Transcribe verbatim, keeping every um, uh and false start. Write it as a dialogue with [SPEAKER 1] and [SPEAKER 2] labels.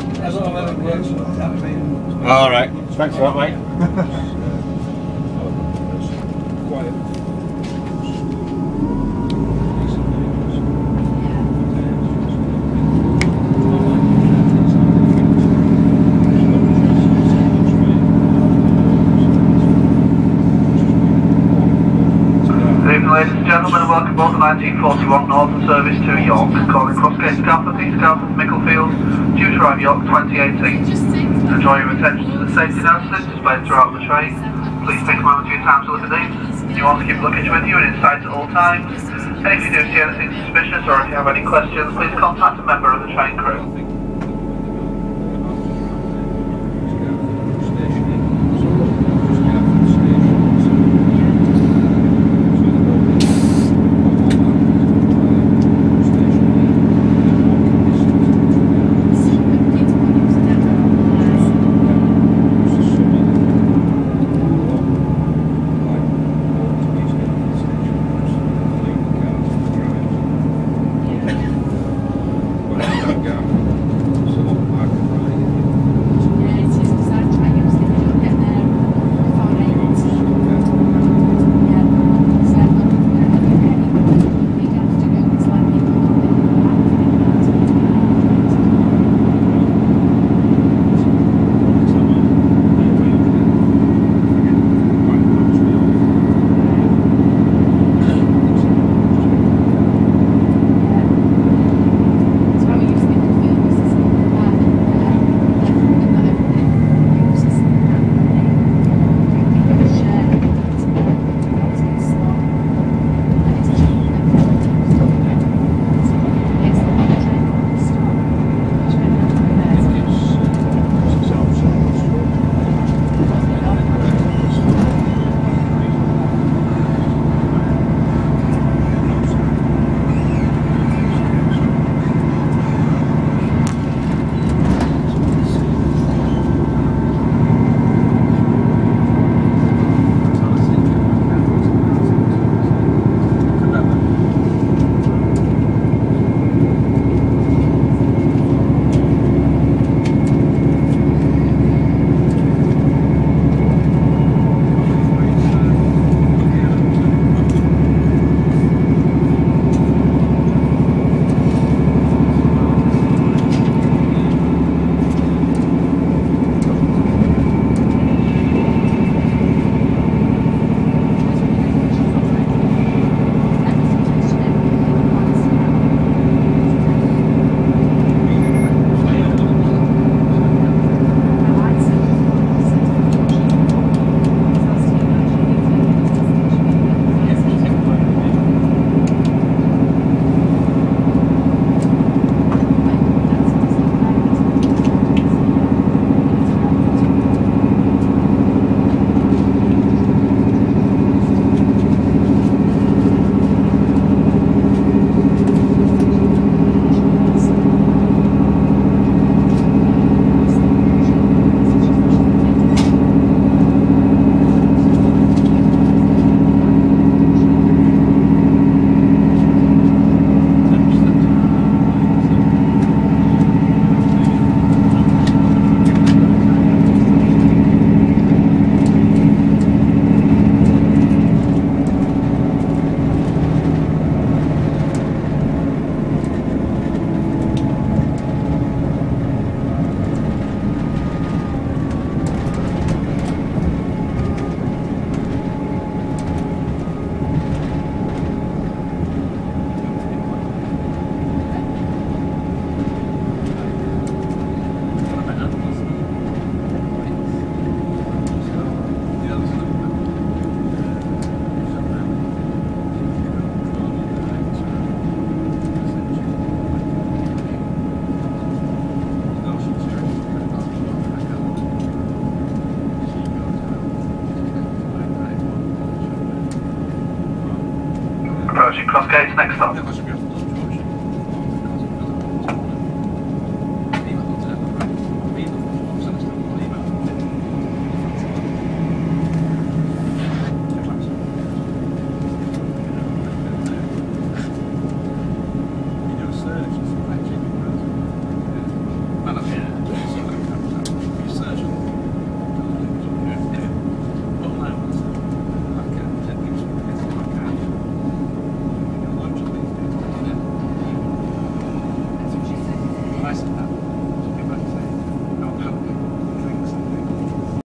[SPEAKER 1] All right. Thanks for that, mate.
[SPEAKER 2] Ladies and gentlemen, and welcome aboard the nineteen forty-one Northern Service to York, calling Crossgate Scaffold, East Scaffold, Micklefield, due to arrive York twenty eighteen. Enjoy your attention to the safety announcements displayed throughout the train. Please take a moment of your time to look at these. You want to keep luggage with you and in sight at all times. And if you do see anything suspicious or if you have any questions, please contact a member of the train crew. Approaching Crossgates, next stop.
[SPEAKER 1] Man, price of that.